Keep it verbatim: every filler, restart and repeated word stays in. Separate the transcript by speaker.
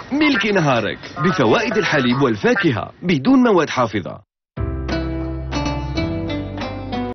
Speaker 1: ملك نهارك بفوائد الحليب والفاكهة بدون مواد حافظة.